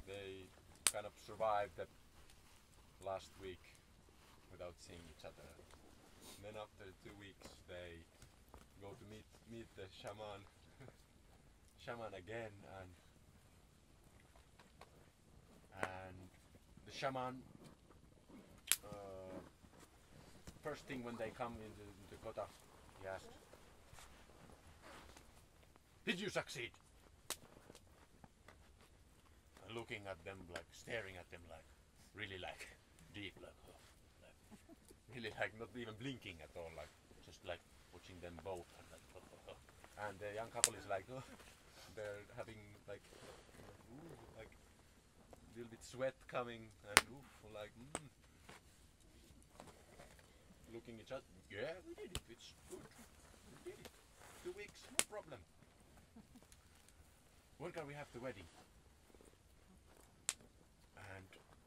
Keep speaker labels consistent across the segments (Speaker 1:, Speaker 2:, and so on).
Speaker 1: they kind of survived the last week without seeing each other. And then after 2 weeks they go to meet the shaman shaman again, and the shaman first thing when they come into the kota, he asks, "Did you succeed?" And looking at them, like staring at them, like really like deep, like really like not even blinking at all, like just like watching them both, and like, and the young couple is like, they're having like like a little bit sweat coming, and like looking each other. Yeah, we did it. It's good. We did it. 2 weeks, no problem. When can we have the wedding? And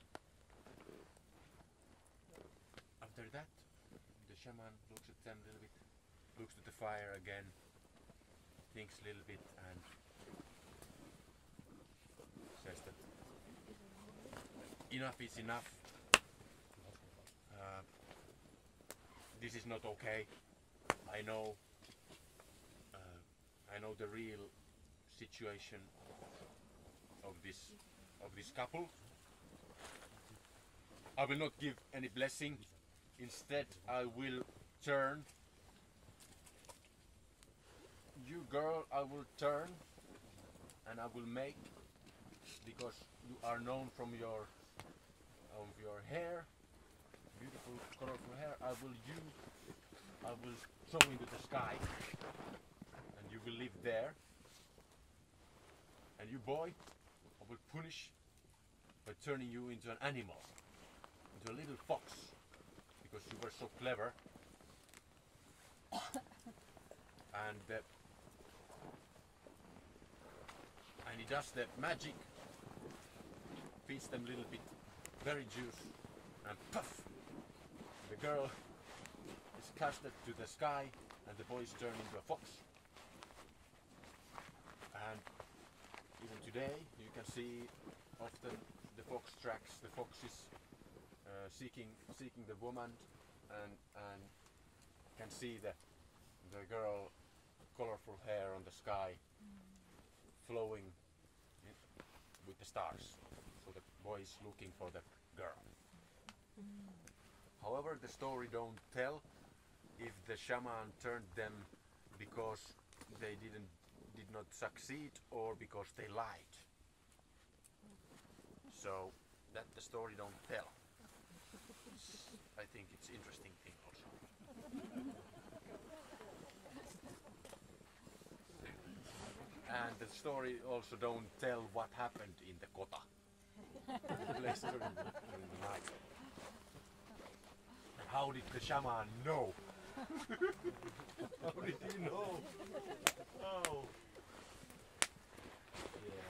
Speaker 1: after that, the shaman looks at them a little bit, looks at the fire again, thinks a little bit, and says that enough is enough. This is not okay. I know the real situation of this couple. I will not give any blessing. Instead, I will turn. You girl, I will turn, and I will make, because you are known from your hair, beautiful colorful hair. I will throw into the sky, and you will live there. And you boy, I will punish by turning you into an animal, into a little fox, because you were so clever. And he does the magic, feeds them a little bit berry juice, and puff! The girl is casted to the sky, and the boy is turned into a fox. And even today, you can see often the fox tracks. The fox is seeking the woman, and can see the girl, colorful hair on the sky, flowing with the stars. So the boy is looking for the girl. However, the story don't tell if the shaman turned them because they did not succeed, or because they lied. So that the story don't tell. I think it's interesting thing also. And the story also don't tell what happened in the kota. The place during the night. And how did the shaman know? How did he know? Oh. Yeah.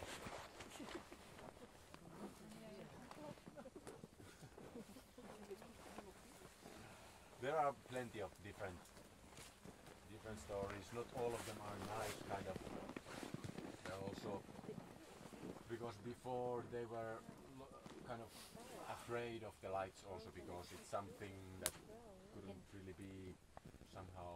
Speaker 1: There are plenty of different stories. Not all of them are nice, kind of. They're also, because before they were kind of afraid of the lights also, because it's something that couldn't really be somehow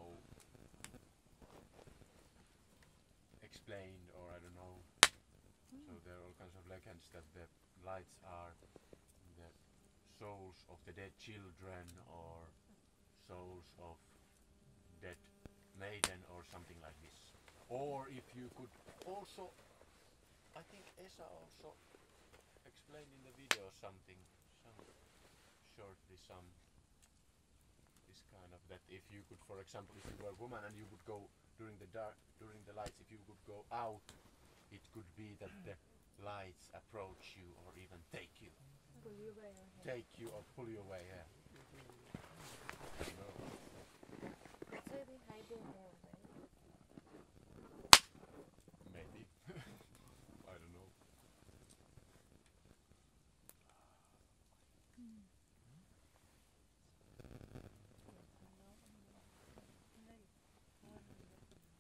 Speaker 1: explained, or I don't know. So there are all kinds of legends that the lights are the souls of the dead children, or souls of dead maiden, or something like this. Or if you could also, I think Esa also explained in the video something, shortly, this kind of, that if you could, for example, if you were a woman and you would go during the dark, during the lights, if you would go out, it could be that the lights approach you, or even take you.
Speaker 2: Pull you away.
Speaker 1: Take you or pull you away, yeah. No.
Speaker 2: So they hide their hair, right?
Speaker 1: Maybe. I don't know.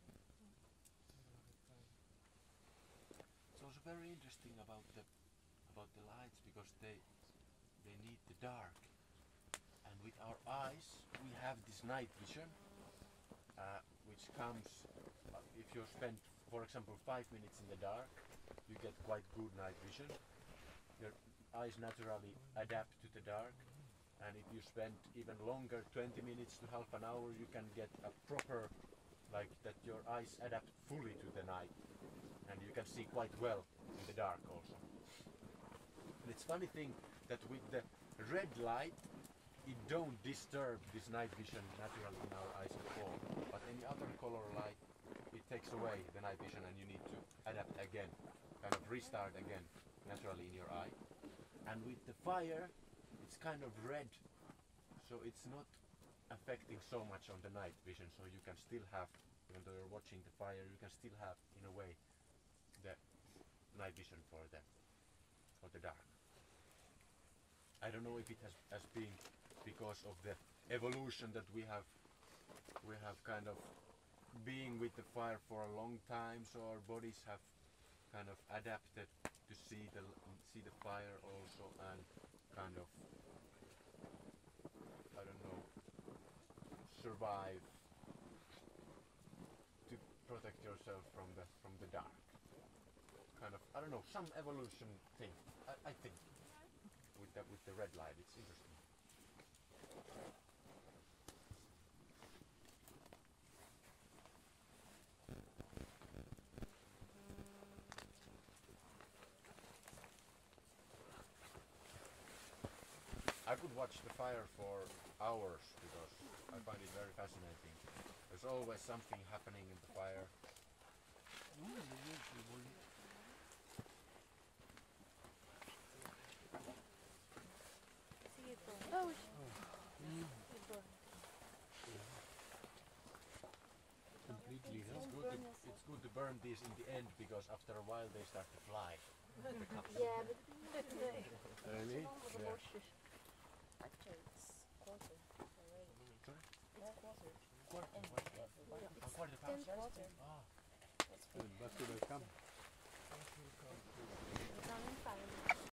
Speaker 1: It's also very interesting about the about the lights because they need the dark. And with our eyes, we have this night vision, which comes if you spend, for example, 5 minutes in the dark, you get quite good night vision. Your eyes naturally adapt to the dark, and if you spend even longer, 20 minutes to half an hour, you can get a proper, like that your eyes adapt fully to the night, and you can see quite well in the dark also. And it's funny thing that with the red light, it don't disturb this night vision naturally in our eyes at all. But any other color light, it takes away the night vision and you need to adapt again, kind of restart again naturally in your eye. And with the fire, it's kind of red, so it's not affecting so much on the night vision, so you can still have, even though you're watching the fire, you can still have, in a way, the night vision for the dark. I don't know if it has been because of the evolution that we have kind of being with the fire for a long time, so our bodies have kind of adapted to see the fire also, and kind of, I don't know, survive to protect yourself from the dark. Kind of, I don't know, some evolution thing. I think with the red light, it's interesting. I could watch the fire for hours because I find it very fascinating. There's always something happening in the fire.
Speaker 2: See it burn. Oh, it burned.
Speaker 3: Completely, huh?
Speaker 1: It's good to burn these in the end because after a while they start to fly.
Speaker 2: Yeah, but
Speaker 3: Really?
Speaker 1: Yeah.
Speaker 2: actually it's quarter already.
Speaker 1: Sorry?
Speaker 2: It's quarter.
Speaker 1: Quarter
Speaker 2: And
Speaker 1: past.
Speaker 2: yeah,
Speaker 1: Quarter past.
Speaker 2: 10 quarter.
Speaker 1: Ah.
Speaker 2: That's
Speaker 3: But could I come?